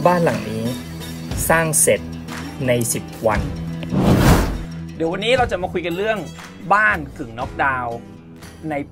บ้านหลังนี้สร้างเสร็จใน10 วันเดี๋ยววันนี้เราจะมาคุยกันเรื่องบ้านกึ่งน็อกดาวน์ในปี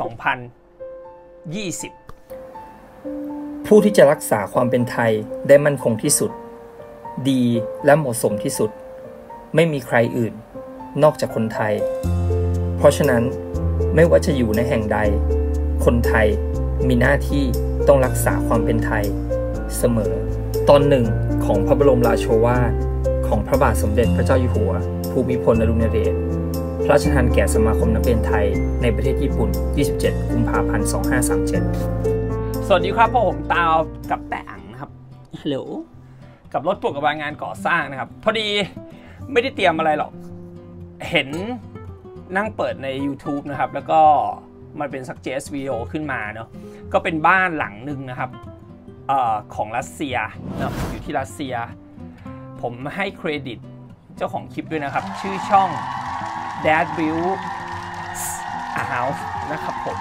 2020 ผู้ที่จะรักษาความเป็นไทยได้มั่นคงที่สุดดีและเหมาะสมที่สุดไม่มีใครอื่นนอกจากคนไทยเพราะฉะนั้นไม่ว่าจะอยู่ในแห่งใดคนไทยมีหน้าที่ต้องรักษาความเป็นไทยเสมอตอนหนึ่งของพระบรมราโชวาทของพระบาทสมเด็จพระเจ้าอยู่หัวภูมิพลอดุลยเดชพระราชทานแก่สมาคมนักเรียนไทยในประเทศญี่ปุ่น27 กุมภาพันธ์ 2537 สวัสดีครับผมตาวกับแต่อังนะครับฮัลโหลกับรถปลดกระบะงานก่อสร้างนะครับพอดีไม่ได้เตรียมอะไรหรอกเห็นนั่งเปิดใน YouTube นะครับแล้วก็มันเป็น suggest video ขึ้นมาเนาะก็เป็นบ้านหลังหนึ่งนะครับของรัสเซียเนาะอยู่ที่รัสเซียผมให้เครดิตเจ้าของคลิปด้วยนะครับชื่อช่อง Dad Build a House นะครับผม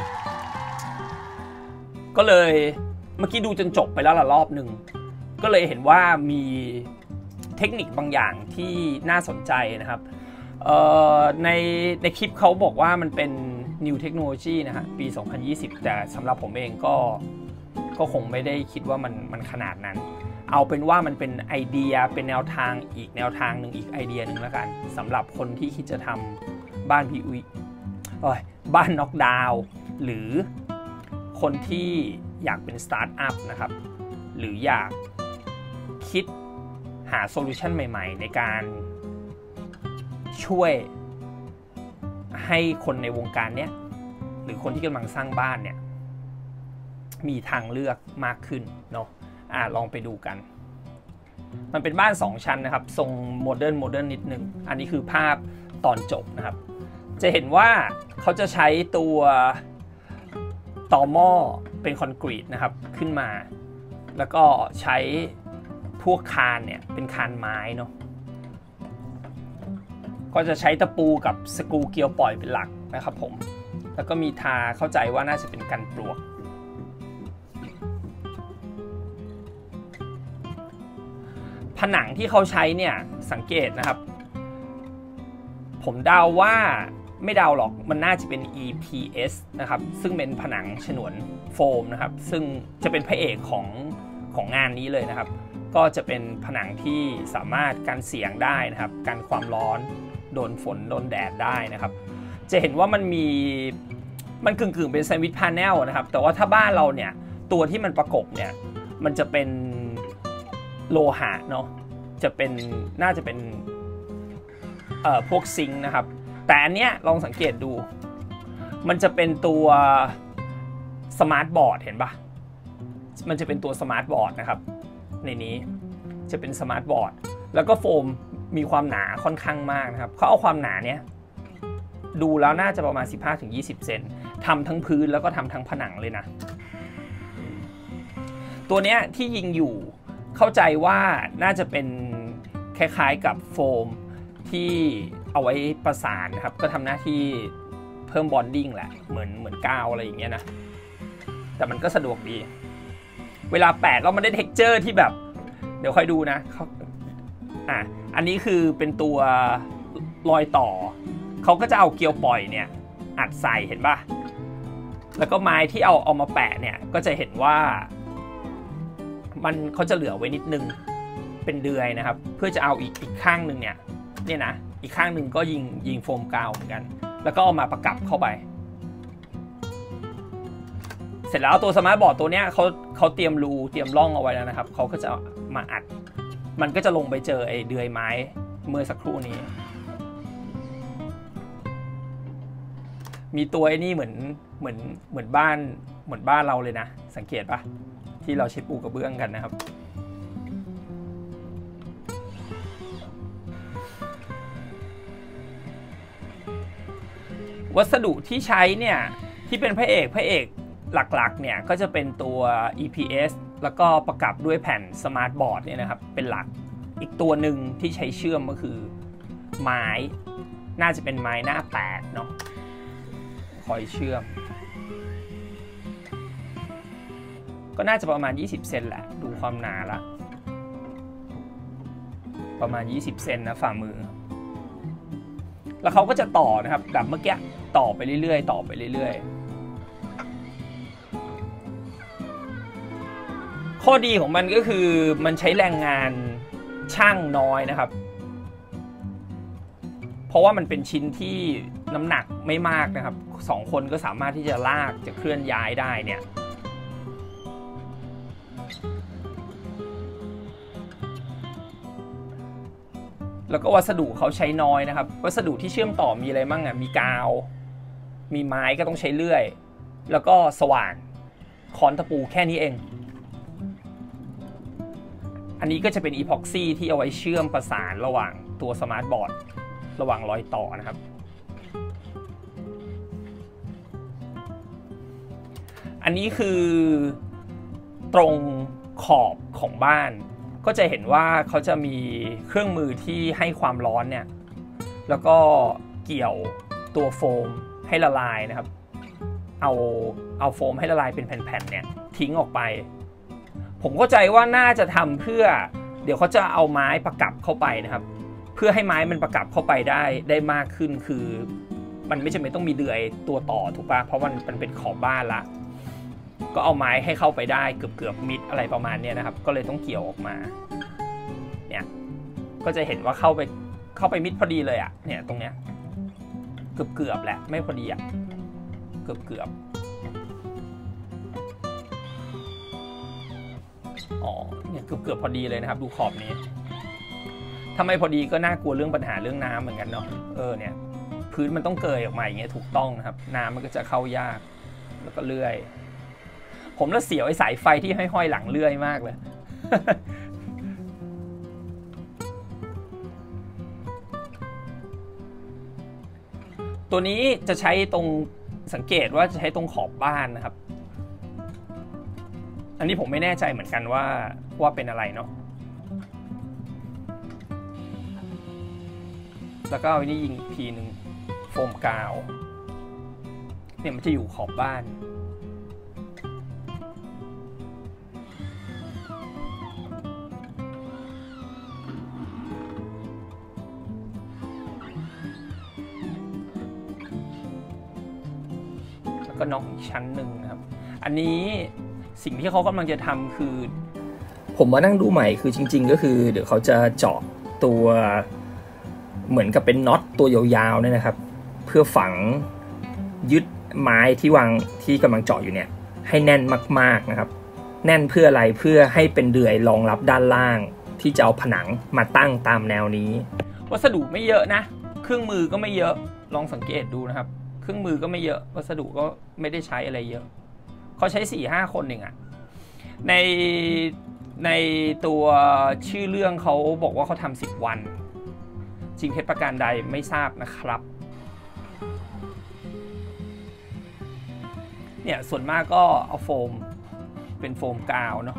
ก็เลยเมื่อกี้ดูจนจบไปแล้วรอบหนึ่งก็เลยเห็นว่ามีเทคนิคบางอย่างที่น่าสนใจนะครับในคลิปเขาบอกว่ามันเป็น New Technology นะฮะปี 2020 แต่สำหรับผมเองก็คงไม่ได้คิดว่ามันขนาดนั้นเอาเป็นว่ามันเป็นไอเดียเป็นแนวทางอีกแนวทางหนึ่งอีกไอเดียหนึ่งแล้วกันสำหรับคนที่คิดจะทำบ้านบ้านน็อกดาวน์หรือคนที่อยากเป็นสตาร์ทอัพนะครับหรืออยากคิดหาโซลูชันใหม่ๆในการช่วยให้คนในวงการเนี้ยหรือคนที่กำลังสร้างบ้านเนี่ยมีทางเลือกมากขึ้นเนาะลองไปดูกันมันเป็นบ้าน2ชั้นนะครับทรงโมเดิร์นนิดนึงอันนี้คือภาพตอนจบนะครับจะเห็นว่าเขาจะใช้ตัวตอหม้อเป็นคอนกรีตนะครับขึ้นมาแล้วก็ใช้พวกคานเนี่ยเป็นคานไม้เนาะก็จะใช้ตะปูกับสกรูเกลียวปล่อยเป็นหลักนะครับผมแล้วก็มีทาเข้าใจว่าน่าจะเป็นกันปลวกผนังที่เขาใช้เนี่ยสังเกตนะครับผมเดาว่าไม่เดาหรอกมันน่าจะเป็น EPS นะครับซึ่งเป็นผนังฉนวนโฟมนะครับซึ่งจะเป็นพระเอกของงานนี้เลยนะครับก็จะเป็นผนังที่สามารถกันเสียงได้นะครับกันความร้อนโดนฝนโดนแดดได้นะครับจะเห็นว่ามันกึ่งเป็นแซนด์วิชพาเนลนะครับแต่ว่าถ้าบ้านเราเนี่ยตัวที่มันประกบเนี่ยมันจะเป็นโลหะเนาะน่าจะเป็นพวกซิงค์นะครับแต่อันเนี้ยลองสังเกตดูมันจะเป็นตัวสมาร์ทบอร์ดเห็นปะมันจะเป็นตัวสมาร์ทบอร์ดนะครับในนี้จะเป็นสมาร์ทบอร์ดแล้วก็โฟมมีความหนาค่อนข้างมากนะครับเขาเอาความหนาเนี้ยดูแล้วน่าจะประมาณ 15-20 เซนทำทั้งพื้นแล้วก็ทำทั้งผนังเลยนะตัวเนี้ยที่ยิงอยู่เข้าใจว่าน่าจะเป็นคล้ายๆกับโฟมที่เอาไว้ประสานนะครับก็ทำหน้าที่เพิ่มบอนดิ้งแหละเหมือนกาวอะไรอย่างเงี้ยนะแต่มันก็สะดวกดีเวลาแปะแล้วมันได้เท็กเจอร์ที่แบบเดี๋ยวค่อยดูนะอันนี้คือเป็นตัวรอยต่อเขาก็จะเอาเกลียวปล่อยเนี่ยอัดใส่เห็นป่ะแล้วก็ไม้ที่เอามาแปะเนี่ยก็จะเห็นว่าเขาจะเหลือไว้นิดนึงเป็นเดือยนะครับเพื่อจะเอาอีกข้างหนึ่งเนี่ยนะอีกข้างหนึ่งก็ยิงโฟมกาวเหมือนกันแล้วก็เอามาประกับเข้าไปเสร็จแล้วตัวสมาร์ทบอร์ดตัวเนี้ยเขาเตรียมรูเตรียมร่องเอาไว้แล้วนะครับเขาก็จะมาอัดมันก็จะลงไปเจอไอ้เดือยไม้เมื่อสักครู่นี้มีตัวไอ้นี่เหมือนบ้านเราเลยนะสังเกตปะที่เราใช้ปูกระเบื้องกันนะครับวัสดุที่ใช้เนี่ยที่เป็นพระเอกหลักๆเนี่ยก็จะเป็นตัว EPS แล้วก็ประกับด้วยแผ่นสมาร์ทบอร์ดเนี่ยนะครับเป็นหลักอีกตัวหนึ่งที่ใช้เชื่อมก็คือไม้น่าจะเป็นไม้หน้า8เนาะคอยเชื่อมก็น่าจะประมาณ20เซนแหละดูความหนาละประมาณ20เซนนะฝ่ามือแล้วเขาก็จะต่อนะครับแบบเมื่อกี้ต่อไปเรื่อยๆต่อไปเรื่อยๆข้อดีของมันก็คือมันใช้แรงงานช่างน้อยนะครับเพราะว่ามันเป็นชิ้นที่น้ำหนักไม่มากนะครับ2 คนก็สามารถที่จะลากจะเคลื่อนย้ายได้เนี่ยแล้วก็วัสดุเขาใช้น้อยนะครับวัสดุที่เชื่อมต่อมีอะไรบ้างอ่ะมีกาวมีไม้ก็ต้องใช้เลื่อยแล้วก็สว่านค้อนตะปูแค่นี้เองอันนี้ก็จะเป็นอีพ็อกซี่ที่เอาไว้เชื่อมประสานระหว่างตัวสมาร์ทบอร์ดระหว่างรอยต่อนะครับอันนี้คือตรงขอบของบ้านก็จะเห็นว่าเขาจะมีเครื่องมือที่ให้ความร้อนเนี่ยแล้วก็เกี่ยวตัวโฟมให้ละลายนะครับเอาโฟมให้ละลายเป็นแผ่นๆเนี่ยทิ้งออกไปผมเข้าใจว่าน่าจะทำเพื่อเดี๋ยวเขาจะเอาไม้ประกับเข้าไปนะครับเพื่อให้ไม้มันประกับเข้าไปได้มากขึ้นคือมันไม่จำเป็นต้องมีเดือยตัวต่อถูกป่ะเพราะมันเป็นขอบบ้านละก็เอาไม้ให้เข้าไปได้เกือบมิดอะไรประมาณนี้นะครับก็เลยต้องเกี่ยวออกมาเนี่ยก็จะเห็นว่าเข้าไปมิดพอดีเลยอ่ะเนี่ยตรงเนี้ยเกือบแหละไม่พอดีอ่ะเกือบอ๋อเนี่ยเกือบพอดีเลยนะครับดูขอบนี้ถ้าไม่พอดีก็น่ากลัวเรื่องปัญหาเรื่องน้ำเหมือนกันเนาะเนี่ยพื้นมันต้องเกยออกมาอย่างเงี้ยถูกต้องนะครับน้ำมันก็จะเข้ายากแล้วก็เลื่อยผมละเสียวไอ้สายไฟที่ห้อยๆหลังเลื่อยมากเลย ตัวนี้จะใช้ตรงสังเกตว่าจะใช้ตรงขอบบ้านนะครับอันนี้ผมไม่แน่ใจเหมือนกันว่าเป็นอะไรเนาะแล้วก็เอาอันนี้ยิงอีกทีหนึ่งโฟมกาวเนี่ยมันจะอยู่ขอบบ้านก็น็อกอีกชั้นหนึ่งนะครับอันนี้สิ่งที่เขากำลังจะทำคือผมมานั่งดูใหม่คือจริงๆก็คือเดี๋ยวเขาจะเจาะตัวเหมือนกับเป็นน็อตตัวยาวๆเนี่ยนะครับเพื่อฝังยึดไม้ที่กำลังเจาะอยู่เนี่ยให้แน่นมากๆนะครับแน่นเพื่ออะไรเพื่อให้เป็นเดือยรองรับด้านล่างที่จะเอาผนังมาตั้งตามแนวนี้วัสดุไม่เยอะนะเครื่องมือก็ไม่เยอะลองสังเกตดูนะครับเครื่องมือก็ไม่เยอะวัสดุก็ไม่ได้ใช้อะไรเยอะเขาใช้ 4-5 คนเองอะในตัวชื่อเรื่องเขาบอกว่าเขาทำ10 วันจริงเท็จประการใดไม่ทราบนะครับเนี่ยส่วนมากก็เอาโฟมเป็นโฟมกาวเนาะ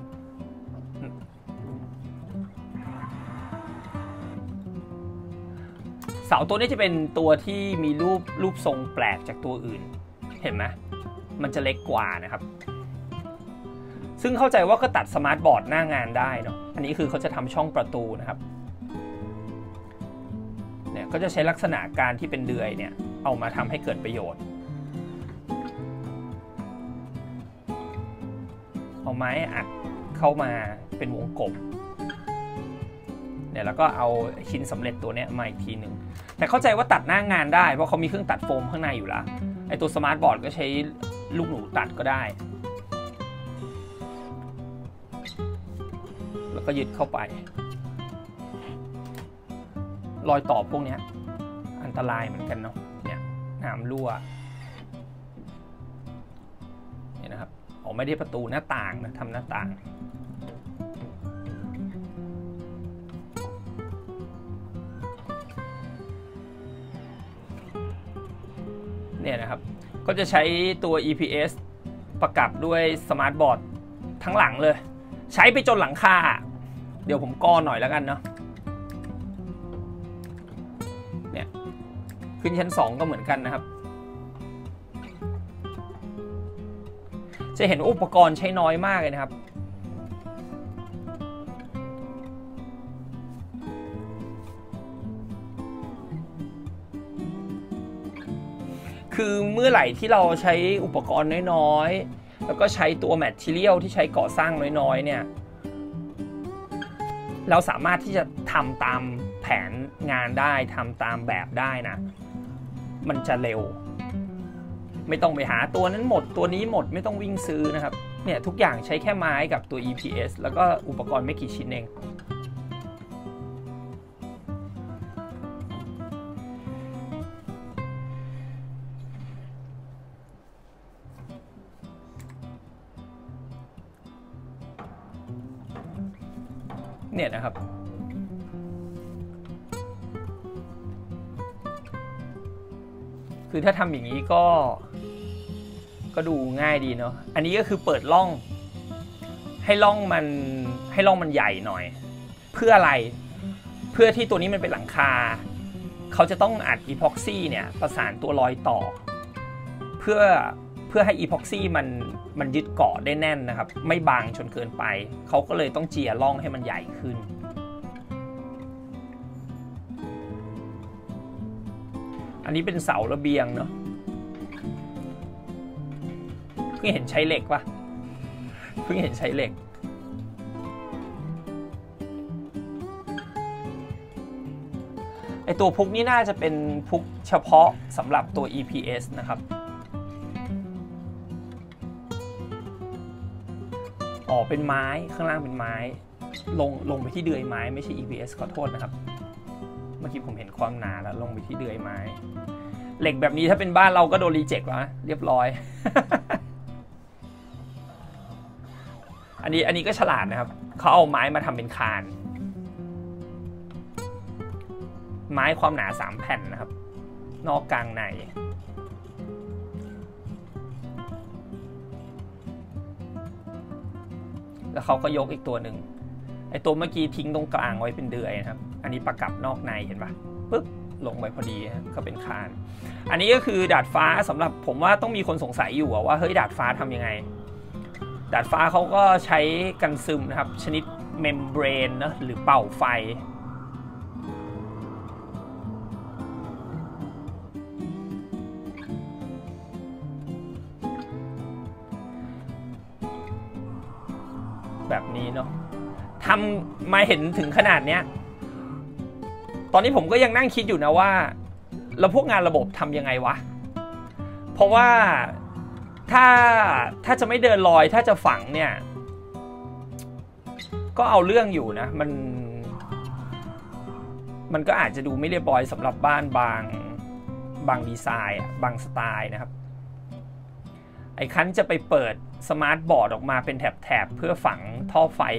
เสาตัวนี้จะเป็นตัวที่มีรูปทรงแปลกจากตัวอื่นเห็นไหมมันจะเล็กกว่านะครับซึ่งเข้าใจว่าก็ตัดสมาร์ทบอร์ดหน้างานได้เนาะอันนี้คือเขาจะทำช่องประตูนะครับเนี่ยก็จะใช้ลักษณะการที่เป็นเดือยเนี่ยเอามาทำให้เกิดประโยชน์เอาไม้อัดเข้ามาเป็นวงกลมเนี่ยแล้วก็เอาชิ้นสำเร็จตัวนี้มาอีกทีหนึ่งแต่เข้าใจว่าตัดหน้างานได้เพราะเขามีเครื่องตัดโฟมข้างในอยู่แล้วไอตัวสมาร์ทบอร์ดก็ใช้ลูกหนูตัดก็ได้แล้วก็ยึดเข้าไปรอยต่อพวกนี้อันตรายเหมือนกันเนาะเนี่ยน้ำรั่วเนี่ยนะครับไม่ได้ประตูหน้าต่างนะทำหน้าต่างเนี่ยนะครับก็จะใช้ตัว EPS ประกับด้วยสมาร์ทบอร์ดทั้งหลังเลยใช้ไปจนหลังคาเดี๋ยวผมก้อหน่อยแล้วกันเนาะเนี่ยขึ้นชั้น2ก็เหมือนกันนะครับจจะเห็นอุปกรณ์ใช้น้อยมากเลยนะครับคือเมื่อไหร่ที่เราใช้อุปกรณ์น้อยๆแล้วก็ใช้ตัวแมททีเรียลที่ใช้ก่อสร้างน้อยๆเนี่ยเราสามารถที่จะทำตามแผนงานได้ทำตามแบบได้นะมันจะเร็วไม่ต้องไปหาตัวนั้นหมดตัวนี้หมดไม่ต้องวิ่งซื้อนะครับเนี่ยทุกอย่างใช้แค่ไม้กับตัว EPS แล้วก็อุปกรณ์ไม่กี่ชิ้นเองเนี่ยนะครับคือถ้าทำอย่างนี้ก็ดูง่ายดีเนาะอันนี้ก็คือเปิดร่องให้ร่องมันใหญ่หน่อยเพื่ออะไรเพื่อที่ตัวนี้มันเป็นหลังคาเขาจะต้องอัดอีพ็อกซี่เนี่ยประสานตัวรอยต่อเพื่อให้อีพ็อกซี่มันยึดเกาะได้แน่นนะครับไม่บางจนเกินไปเขาก็เลยต้องเจียร่องให้มันใหญ่ขึ้นอันนี้เป็นเสาระเบียงเนาะเพิ่งเห็นใช้เหล็กป่ะเพิ่งเห็นใช้เหล็กไอตัวพุกนี่น่าจะเป็นพุกเฉพาะสำหรับตัว EPS นะครับอ๋อเป็นไม้ข้างล่างเป็นไม้ลงไปที่เดือยไม้ไม่ใช่ EPS ขอโทษนะครับเมื่อกี้ผมเห็นความหนาแล้วลงไปที่เดือยไม้เหล็กแบบนี้ถ้าเป็นบ้านเราก็โดนรีเจ็คแล้วนะเรียบร้อย อันนี้ก็ฉลาดนะครับเขาเอาไม้มาทำเป็นคานไม้ความหนา3แผ่นนะครับนอกกลางในแล้วเขาก็ยกอีกตัวหนึ่งไอตัวเมื่อกี้ทิ้งตรงกลางไว้เป็นเดือยนะครับอันนี้ประกับนอกในเห็นปะปึ๊บลงไปพอดีก็เป็นคานอันนี้ก็คือดาดฟ้าสำหรับผมว่าต้องมีคนสงสัยอยู่ว่าเฮ้ยดาดฟ้าทำยังไงดาดฟ้าเขาก็ใช้กันซึมนะครับชนิดเมมเบรนนะหรือเป่าไฟแบบนี้เนาะทำมาเห็นถึงขนาดเนี้ยตอนนี้ผมก็ยังนั่งคิดอยู่นะว่าแล้วพวกงานระบบทำยังไงวะเพราะว่าถ้าจะไม่เดินลอยถ้าจะฝังเนี่ยก็เอาเรื่องอยู่นะมันก็อาจจะดูไม่เรียบร้อยสำหรับบ้านบางดีไซน์บางสไตล์นะครับไอ้คันจะไปเปิดสมาร์ทบอร์ดออกมาเป็นแถบเพื่อฝังท่อไฟ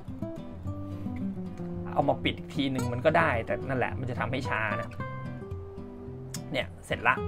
เอามาปิดอีกทีหนึ่งมันก็ได้แต่นั่นแหละมันจะทำให้ช้านะเนี่ยเสร็จละ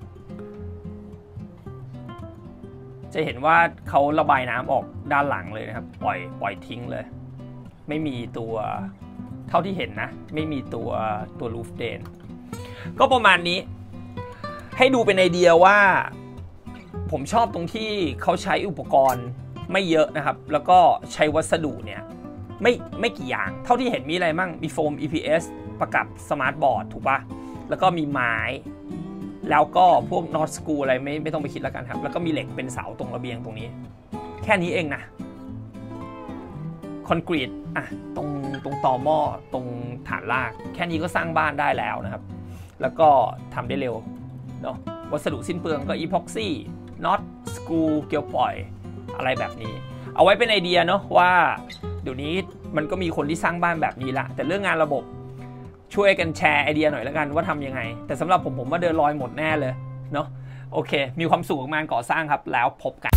จะเห็นว่าเขาระบายน้ำออกด้านหลังเลยนะครับปล่อยทิ้งเลยไม่มีตัวเท่าที่เห็นนะไม่มีตัวรูฟเดนก็ประมาณนี้ให้ดูเป็นไอเดียว่าผมชอบตรงที่เขาใช้อุปกรณ์ไม่เยอะนะครับแล้วก็ใช้วัสดุเนี่ยไม่กี่อย่างเท่าที่เห็นมีอะไรมั่งมีโฟม EPS ประกับสมาร์ทบอร์ดถูกปะแล้วก็มีไม้แล้วก็พวกน็อตสกรูอะไรไม่ต้องไปคิดแล้วกันครับแล้วก็มีเหล็กเป็นเสาตรงระเบียงตรงนี้แค่นี้เองนะคอนกรีตตรงตอหม้อตรงฐานรากแค่นี้ก็สร้างบ้านได้แล้วนะครับแล้วก็ทำได้เร็วเนาะวัสดุสิ้นเปลืองก็อีพ็อกซี่น็อตสกรูเกลียวปล่อยอะไรแบบนี้เอาไว้เป็นไอเดียเนาะว่าเดี๋ยวนี้มันก็มีคนที่สร้างบ้านแบบนี้ละแต่เรื่องงานระบบช่วยกันแชร์ไอเดียหน่อยแล้วกันว่าทำยังไงแต่สำหรับผมว่าเดินลอยหมดแน่เลยเนาะโอเคมีความสุขกับงานก่อสร้างครับแล้วพบกัน